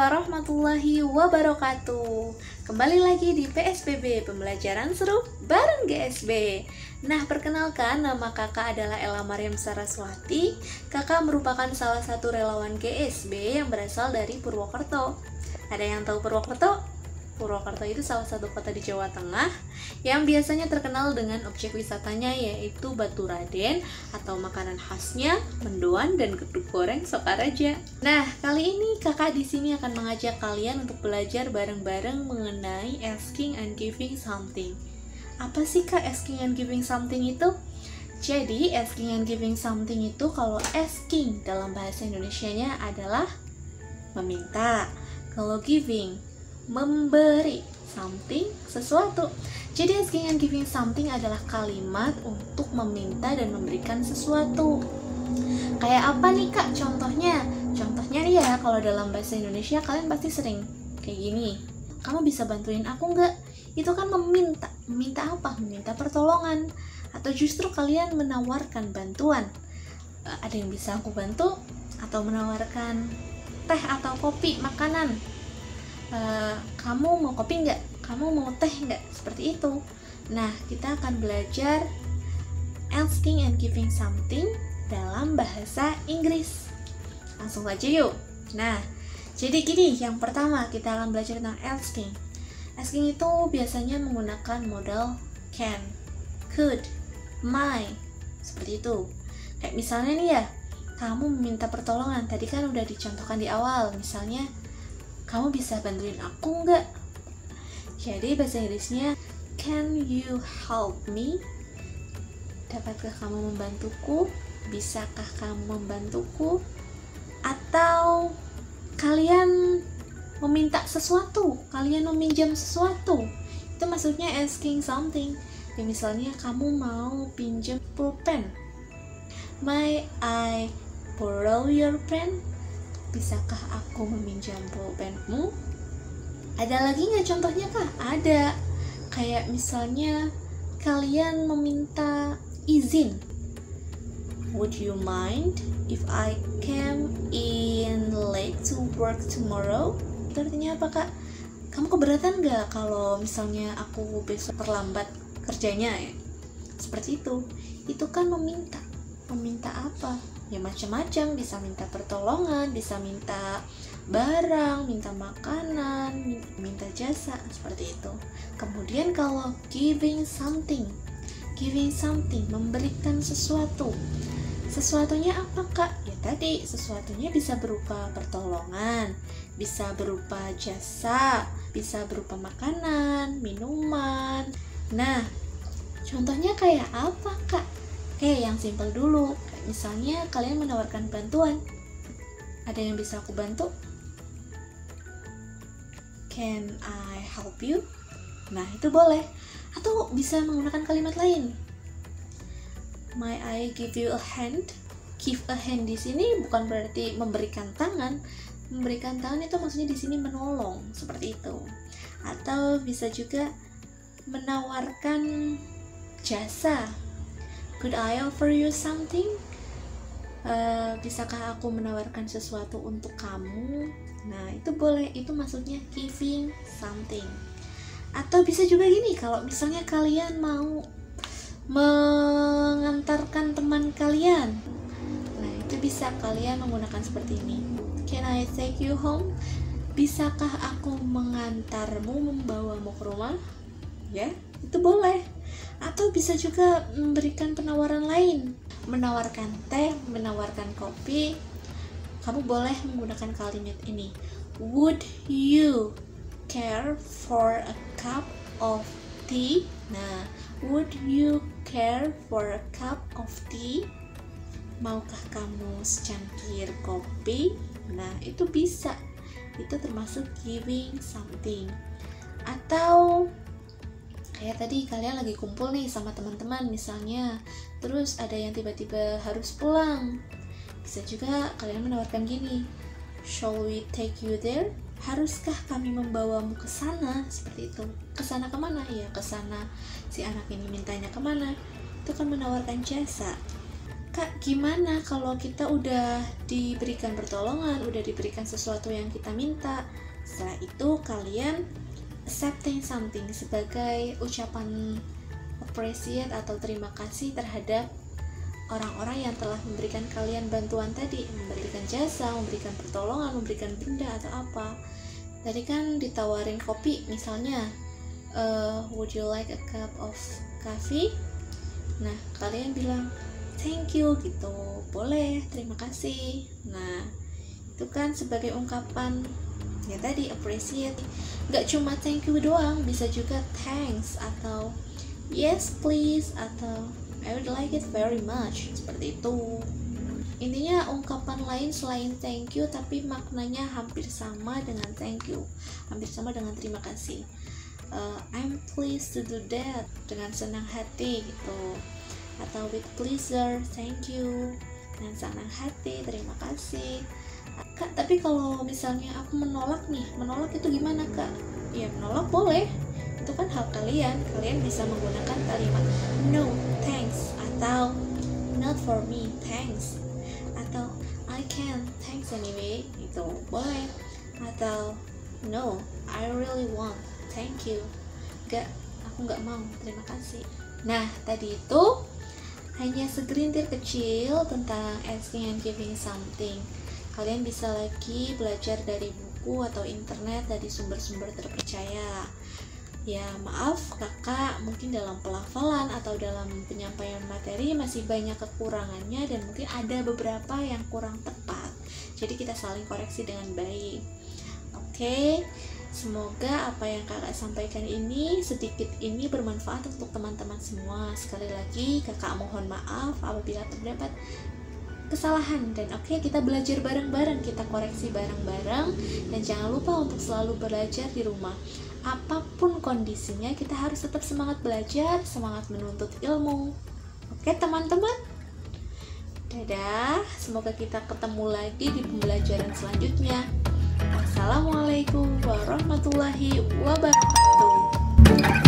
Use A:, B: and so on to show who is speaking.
A: warahmatullahi wabarakatuh. Kembali lagi di PSBB, Pembelajaran Seru bareng GSB. Nah, perkenalkan, nama kakak adalah Ella Mariam Saraswati. Kakak merupakan salah satu relawan GSB yang berasal dari Purwokerto. Ada yang tahu Purwokerto? Purwokerto itu salah satu kota di Jawa Tengah yang biasanya terkenal dengan objek wisatanya, yaitu Batu Raden atau makanan khasnya mendoan dan gedug goreng Sokaraja. Nah, kali ini kakak di sini akan mengajak kalian untuk belajar bareng-bareng mengenai asking and giving something. Apa sih Kak asking and giving something itu? Jadi, asking and giving something itu kalau asking dalam bahasa Indonesianya adalah meminta. Kalau giving, memberi something, sesuatu. Jadi asking and giving something adalah kalimat untuk meminta dan memberikan sesuatu. Kayak apa nih Kak contohnya? Contohnya nih ya, kalau dalam bahasa Indonesia kalian pasti sering kayak gini. Kamu bisa bantuin aku nggak? Itu kan meminta. Meminta apa? Meminta pertolongan. Atau justru kalian menawarkan bantuan. Ada yang bisa aku bantu? Atau menawarkan teh atau kopi, makanan. Kamu mau kopi nggak? Kamu mau teh nggak? Seperti itu. Nah, kita akan belajar asking and giving something dalam bahasa Inggris. Langsung aja yuk. Nah, jadi gini, yang pertama kita akan belajar tentang asking. Asking itu biasanya menggunakan modal can, could, might, seperti itu. Kayak misalnya nih ya, kamu meminta pertolongan. Tadi kan udah dicontohkan di awal, misalnya kamu bisa bantuin aku nggak? Jadi bahasa Inggrisnya, can you help me? Dapatkah kamu membantuku? Bisakah kamu membantuku? Atau kalian meminta sesuatu, kalian meminjam sesuatu. Itu maksudnya asking something. Ya, misalnya kamu mau pinjam pulpen. May I borrow your pen? Bisakah aku meminjam pulpenmu? Ada lagi nggak contohnya Kak? Ada. Kayak misalnya kalian meminta izin. Would you mind if I came in late to work tomorrow? Itu artinya apa Kak? Kamu keberatan nggak kalau misalnya aku besok terlambat kerjanya ya? Seperti itu. Itu kan meminta. Meminta apa? Ya macam-macam, bisa minta pertolongan, bisa minta barang, minta makanan, minta jasa, seperti itu. Kemudian kalau giving something, memberikan sesuatu. Sesuatunya apa Kak? Ya tadi, sesuatunya bisa berupa pertolongan, bisa berupa jasa, bisa berupa makanan, minuman. Nah, contohnya kayak apa Kak? Oke, yang simpel dulu. Misalnya kalian menawarkan bantuan. Ada yang bisa aku bantu? Can I help you? Nah, itu boleh. Atau bisa menggunakan kalimat lain. May I give you a hand? Give a hand di sini bukan berarti memberikan tangan. Memberikan tangan itu maksudnya di sini menolong, seperti itu. Atau bisa juga menawarkan jasa. Could I offer you something? Bisakah aku menawarkan sesuatu untuk kamu? Nah, itu boleh, itu maksudnya giving something. Atau bisa juga gini, kalau misalnya kalian mau mengantarkan teman kalian. Nah, itu bisa kalian menggunakan seperti ini. Can I take you home? Bisakah aku mengantarmu, membawamu ke rumah? Ya, itu boleh. Atau bisa juga memberikan penawaran lain, menawarkan teh, menawarkan kopi. Kamu boleh menggunakan kalimat ini. Would you care for a cup of tea? Nah, would you care for a cup of tea? Maukah kamu secangkir kopi? Nah, itu bisa. Itu termasuk giving something. Atau kayak tadi kalian lagi kumpul nih sama teman-teman misalnya, terus ada yang tiba-tiba harus pulang. Bisa juga kalian menawarkan gini, shall we take you there? Haruskah kami membawamu ke sana? Seperti itu. Ke sana kemana? Ya ke sana si anak ini mintanya kemana. Itu kan menawarkan jasa. Kak, gimana kalau kita udah diberikan pertolongan, udah diberikan sesuatu yang kita minta, setelah itu kalian accepting something sebagai ucapan appreciate atau terima kasih terhadap orang-orang yang telah memberikan kalian bantuan tadi, memberikan jasa, memberikan pertolongan, memberikan benda atau apa. Tadi kan ditawarin kopi misalnya, would you like a cup of coffee? Nah, kalian bilang thank you gitu, boleh, terima kasih. Nah, itu kan sebagai ungkapan ya tadi appreciate. Gak cuma thank you doang, bisa juga thanks atau yes please atau I would like it very much, seperti itu. Intinya ungkapan lain selain thank you tapi maknanya hampir sama dengan thank you, hampir sama dengan terima kasih. I'm pleased to do that, dengan senang hati gitu, atau with pleasure, thank you, dengan senang hati, terima kasih. Kak, tapi kalau misalnya aku menolak nih, menolak itu gimana Kak? Ya menolak boleh, itu kan hak kalian bisa menggunakan kalimat no thanks, atau not for me, thanks, atau I can, thanks anyway, itu boleh, atau no, I really want, thank you, aku nggak mau, terima kasih. Nah, tadi itu hanya segelintir kecil tentang asking and giving something. Kalian bisa lagi belajar dari buku atau internet, dari sumber-sumber terpercaya. Ya maaf kakak, mungkin dalam pelafalan atau dalam penyampaian materi masih banyak kekurangannya dan mungkin ada beberapa yang kurang tepat. Jadi kita saling koreksi dengan baik. Oke, semoga apa yang kakak sampaikan ini sedikit ini bermanfaat untuk teman-teman semua. Sekali lagi kakak mohon maaf apabila terdapat kesalahan, dan oke, kita belajar bareng-bareng, kita koreksi bareng-bareng, dan jangan lupa untuk selalu belajar di rumah. Apapun kondisinya kita harus tetap semangat belajar, semangat menuntut ilmu. Oke teman-teman, dadah, semoga kita ketemu lagi di pembelajaran selanjutnya. Wassalamualaikum warahmatullahi wabarakatuh.